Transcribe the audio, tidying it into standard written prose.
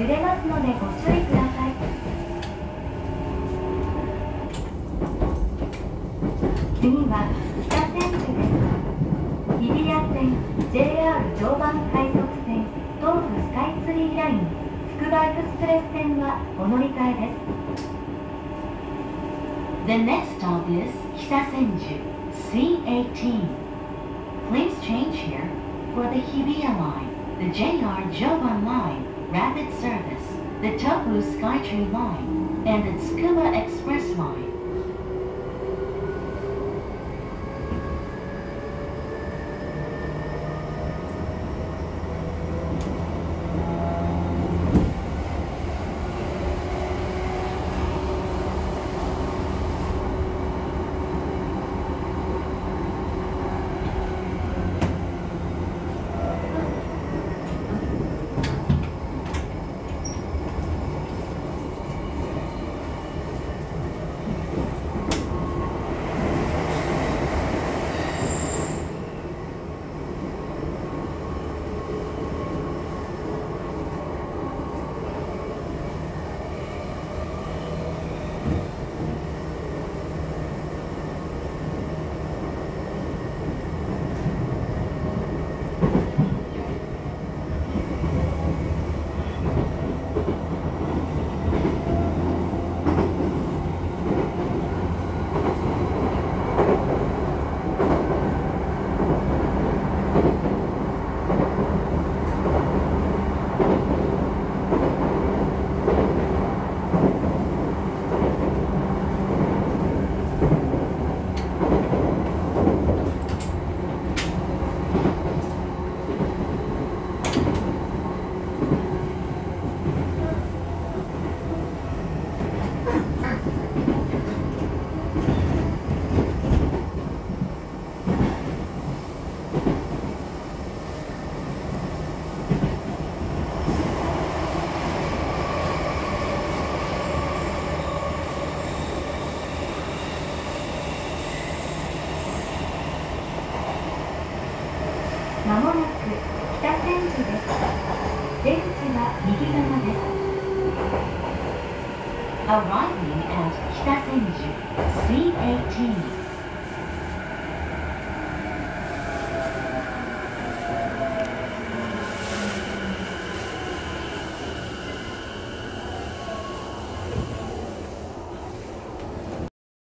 揺れますのでご注意ください。次は北千住です。日比谷線 JR 常磐快速線東武スカイツリーラインつくばエクスプレス線はお乗り換えです。 The next stop is Kitasenju, C18. Please change here for the Hibiya line, the JR Joban line, rapid service, the Tobu Skytree line, and the Tsukuba Express line. まもなく北千住です。出口は右側です。 Arriving at Kitasenju, C18.